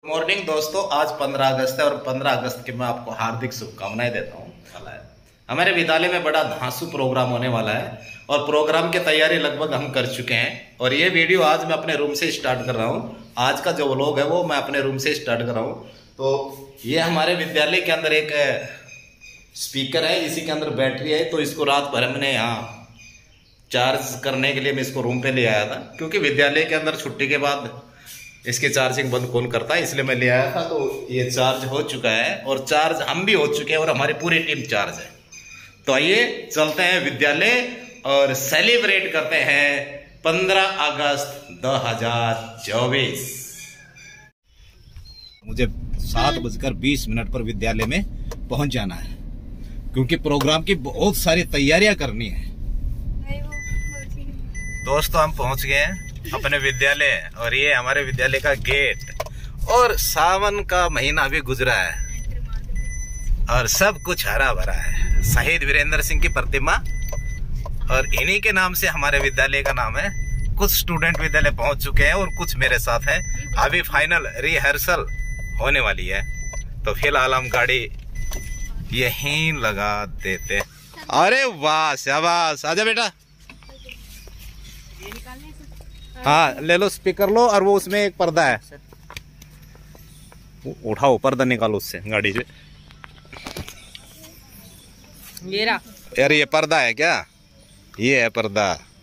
Morning दोस्तों, आज 15 अगस्त है और 15 अगस्त की मैं आपको हार्दिक शुभकामनाएं देता हूँ। हमारे विद्यालय में बड़ा धांसू प्रोग्राम होने वाला है और प्रोग्राम की तैयारी लगभग हम कर चुके हैं। और ये वीडियो आज मैं अपने रूम से स्टार्ट कर रहा हूँ। आज का जो व्लॉग है वो मैं अपने रूम से स्टार्ट कर रहा हूँ। तो ये हमारे विद्यालय के अंदर एक स्पीकर है, इसी के अंदर बैटरी है। तो इसको रात भर मैंने यहाँ चार्ज करने के लिए मैं इसको रूम पे ले आया था, क्योंकि विद्यालय के अंदर छुट्टी के बाद इसकी चार्जिंग बंद कौन करता है, इसलिए मैं ले आया था। तो ये चार्ज हो चुका है और चार्ज हम भी हो चुके हैं और हमारी पूरी टीम चार्ज है। तो आइए चलते हैं विद्यालय और सेलिब्रेट करते हैं 15 अगस्त 2024। मुझे 7:20 पर विद्यालय में पहुंच जाना है, क्योंकि प्रोग्राम की बहुत सारी तैयारियां करनी है। दोस्तों, हम पहुंच गए हैं अपने विद्यालय और ये हमारे विद्यालय का गेट। और सावन का महीना भी गुजरा है और सब कुछ हरा भरा है। शहीद वीरेंद्र सिंह की प्रतिमा और इन्हीं के नाम से हमारे विद्यालय का नाम है। कुछ स्टूडेंट विद्यालय पहुंच चुके हैं और कुछ मेरे साथ हैं। अभी फाइनल रिहर्सल होने वाली है। तो फिलहाल हम गाड़ी यहीं लगा देते। अरे वाह, शाबाश, आजा बेटा। हाँ, ले लो, स्पीकर लो और वो उसमें एक पर्दा है, उठाओ, पर्दा निकालो उससे गाड़ी से। यार ये पर्दा है क्या? ये है पर्दा।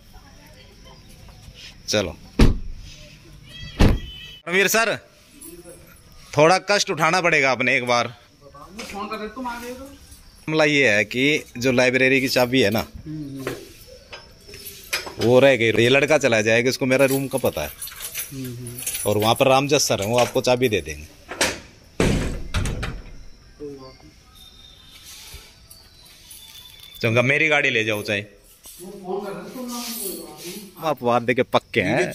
चलो रणवीर सर, थोड़ा कष्ट उठाना पड़ेगा अपने एक बार। मामला ये है कि जो लाइब्रेरी की चाबी है ना, वो रह गई। ये लड़का चला जाएगा, इसको मेरा रूम का पता है। और वहां पर रामजस सर है, वो आपको चाबी दे देंगे। चंगा, मेरी गाड़ी ले जाओ चाहे। आप वादे के पक्के हैं।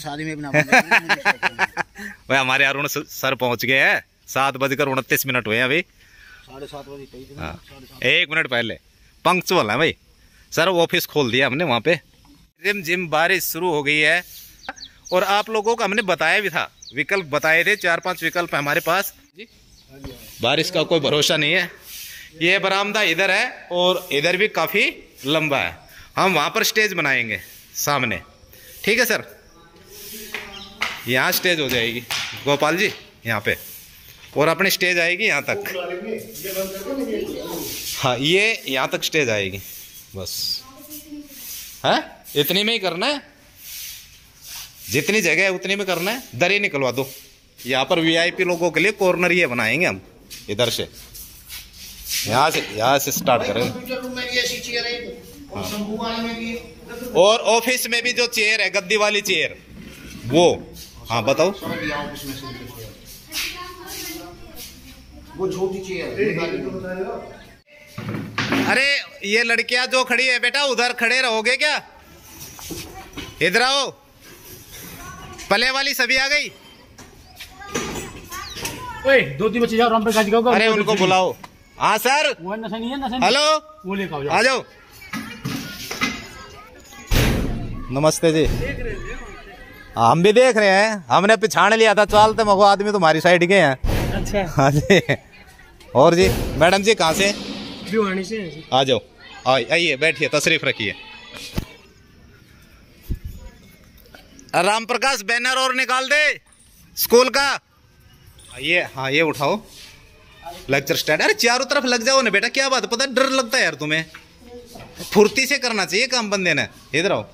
भाई हमारे अरुण सर पहुंच गए हैं। 7:29 हुए हैं अभी। 7:30 हाँ, 1 मिनट पहले पंक्चुअल है भाई। सर ऑफिस खोल दिया हमने वहां पे। रिम जिम बारिश शुरू हो गई है और आप लोगों को हमने बताया भी था, विकल्प बताए थे, 4-5 विकल्प है हमारे पास। बारिश का कोई भरोसा नहीं है। ये बरामदा इधर है और इधर भी काफी लंबा है। हम वहां पर स्टेज बनाएंगे सामने, ठीक है सर? यहाँ स्टेज हो जाएगी गोपाल जी, यहाँ पे, और अपनी स्टेज आएगी यहाँ तक। हाँ, ये यहाँ तक स्टेज आएगी बस। है इतनी में ही करना है, जितनी जगह है उतनी में करना है। दरी निकलवा दो। यहाँ पर वीआईपी लोगों के लिए कॉर्नर ये बनाएंगे हम, इधर से, यहाँ से स्टार्ट करेंगे। और ऑफिस में भी जो चेयर है, गद्दी वाली चेयर, वो, हाँ बताओ। वो छोटी चेयर। अरे ये लड़कियां जो खड़ी है बेटा, उधर खड़े रहोगे क्या? इधर आओ। पले वाली सभी आ गई। ओए, 2-3 बच्चे जाओ, राम प्रकाश जी का। अरे उनको बुलाओ। हाँ सर, हेलो, आ जाओ। नमस्ते जी। हम भी देख रहे हैं, हमने पिछाड़ लिया था, चलते मगो आदमी तुम्हारी साइड के हैं। अच्छा, हाँ जी। और जी, मैडम जी कहाँ से? भिवानी से। आ जाओ, आइए, बैठिए, तशरीफ रखिए। राम प्रकाश, बैनर और निकाल दे स्कूल का। ये, हाँ ये उठाओ, लेक्चर स्टैंड। अरे चारों तरफ लग जाओ ना बेटा, क्या बात, पता डर लगता है यार तुम्हें। फुर्ती से करना चाहिए काम बंदे ने। इधर आओ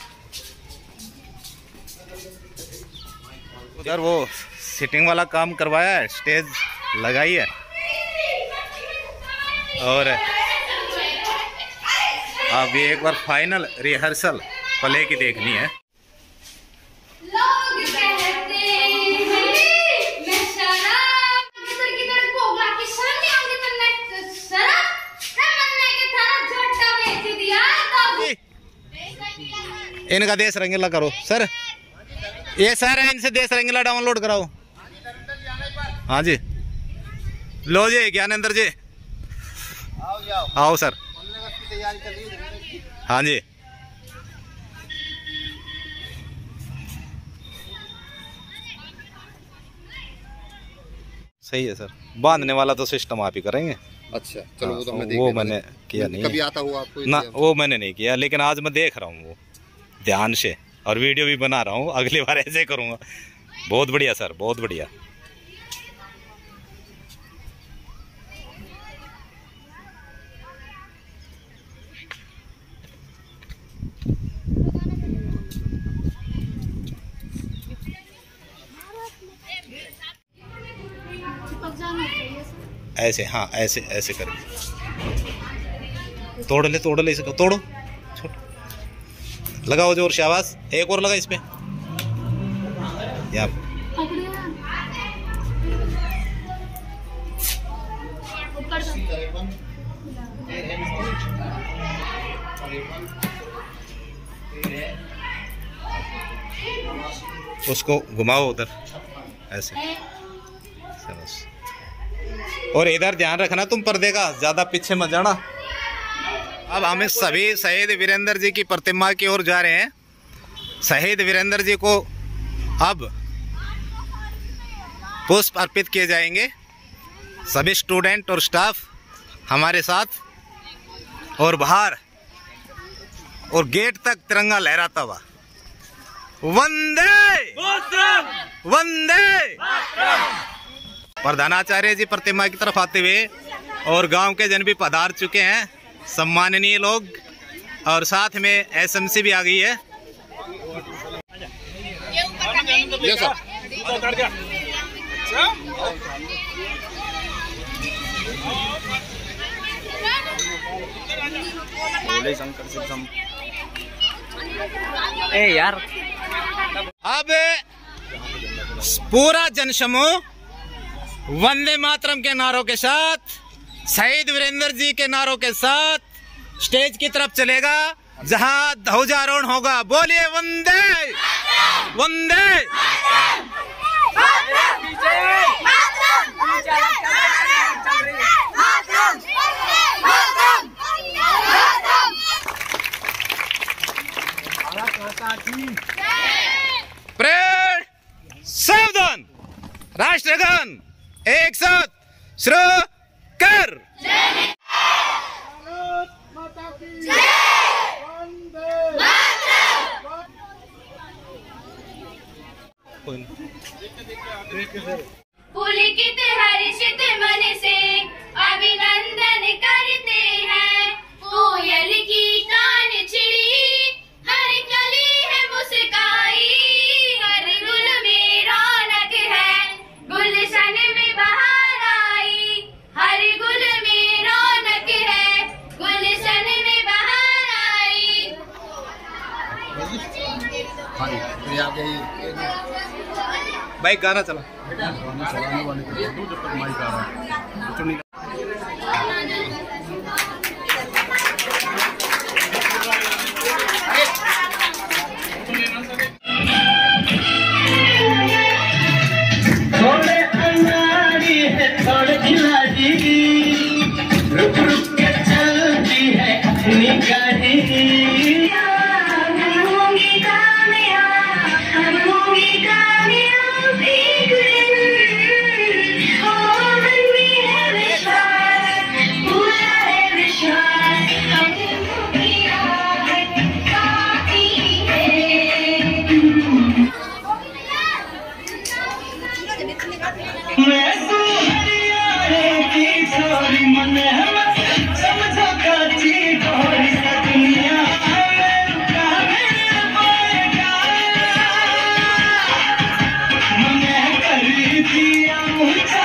यार, वो सिटिंग वाला काम करवाया है, स्टेज लगाई है और अब ये एक बार फाइनल रिहर्सल प्ले की देखनी है। इनका देश रंगीला करो सर। ये सर है, इनसे देश रंगीला डाउनलोड कराओ। हाँ जी, लो जी ज्ञानेंद्र जी, आओ सर। हाँ जी, सही है सर। बांधने वाला तो सिस्टम आप ही करेंगे। अच्छा चलो हाँ, वो तो हमने वो मैंने किया नहीं कभी आता हुआ आपको ना, वो मैंने नहीं किया, लेकिन आज मैं देख रहा हूँ वो ध्यान से और वीडियो भी बना रहा हूँ। अगली बार ऐसे करूँगा। बहुत बढ़िया सर, बहुत बढ़िया। ऐसे, हाँ ऐसे ऐसे करके तोड़ ले इसे, तोड़ो, लगाओ जोर से आवाज। एक और लगा इस पे। उसको घुमाओ उधर ऐसे। और इधर ध्यान रखना तुम पर्दे का, ज्यादा पीछे मत जाना। अब हम सभी शहीद वीरेंद्र जी की प्रतिमा की ओर जा रहे हैं। शहीद वीरेंद्र जी को अब पुष्प अर्पित किए जाएंगे। सभी स्टूडेंट और स्टाफ हमारे साथ, और बाहर और गेट तक तिरंगा लहराता हुआ। वंदे वंदे। प्रधानाचार्य जी प्रतिमा की तरफ आते हुए, और गांव के जन भी पधार चुके हैं, सम्माननीय लोग, और साथ में एसएमसी भी आ गई है। यार अब पूरा जनसमूह वंदे मातरम के नारों के साथ, शहीद वीरेंद्र जी के नारों के साथ स्टेज की तरफ चलेगा, जहां ध्वजारोहण होगा। बोलिए वंदे वंदे। प्रेड सावधान, राष्ट्रगान एक साथ शुरू कर। पुलकित हर्षित मन से अभिनंदन करते हैं। कोयल की कान छिड़ी, हर कली है मुस्काई, हर गुल में रौनक है, गुलशन में बहार आई, हर गुल में रौनक है, गुलशन में बहार आई। भाई गाना चला। थोड़े अनाड़ी है थोड़े खिलाड़ी, रुक रुक के चलती है अपनी गाड़ी। मुझे